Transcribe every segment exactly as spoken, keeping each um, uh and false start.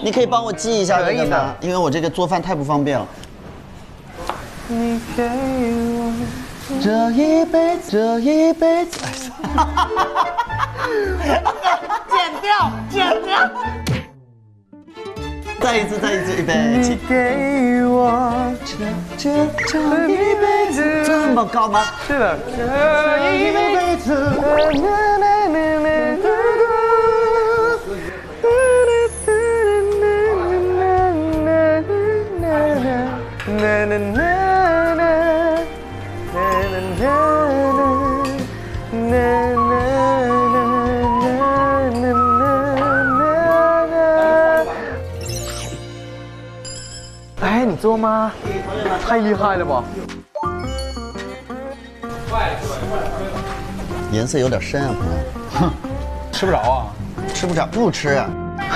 你可以帮我记一下这个吗？因为我这个做饭太不方便了。你给我这一辈子，这一辈子。剪掉，剪掉。再一次，再一次，预备，请。给我这这这一辈子，这么高吗？ 是的，这一辈子。哎，你做吗？太厉害了吧！ 颜色有点深啊，朋友。 哼，吃不着啊， 吃不着，不吃啊。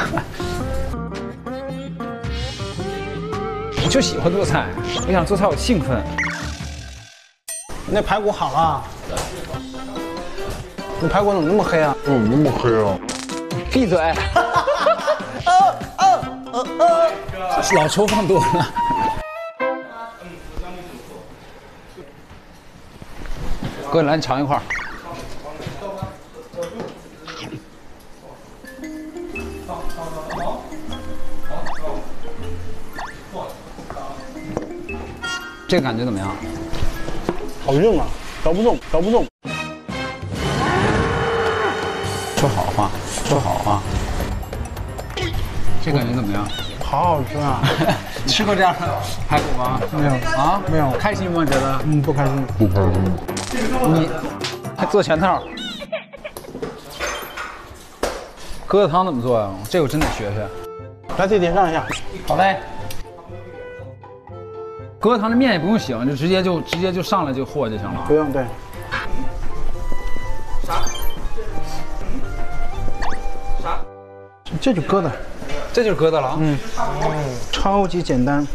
我就喜欢做菜，我想做菜我兴奋。 那排骨好了，你排骨怎么那么黑啊？ 怎么那么黑啊？ 闭嘴！ 哦哦哦哦！ 老抽放多了。哥，来，你尝一块。这个感觉怎么样？ 好硬啊，嚼不动，嚼不动。 说好话，说好话。这感觉怎么样？ 好好吃啊！ 吃过这样的排骨吗？ 没有啊， 没有。 开心吗？觉得？ 嗯，不开心。 不开心。 你还做全套？疙瘩汤怎么做呀？这我真得学学。 来，弟弟让一下。 好嘞。疙瘩汤的面也不用醒，就直接就直接就上来就和就行了。 不用，对。 啥？啥？ 这就疙瘩， 这就是疙瘩了。 嗯，超级简单。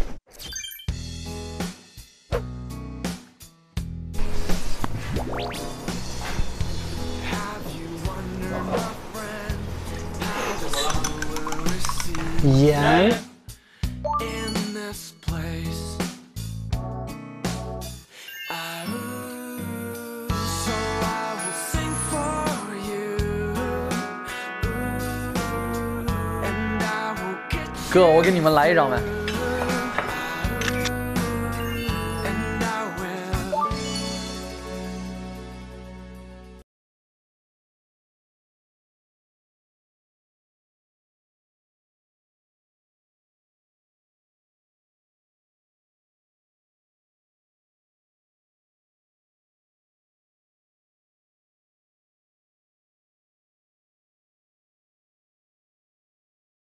盐。 哥，我给你们来一张呗。